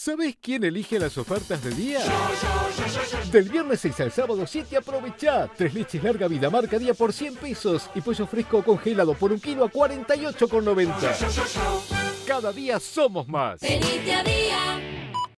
¿Sabés quién elige las ofertas de día? Del viernes 6 al sábado 7 aprovechá. 3 leches larga vida marca día por 100 pesos y pollo fresco congelado por 1 kilo a 48,90. Cada día somos más. Venite a Día.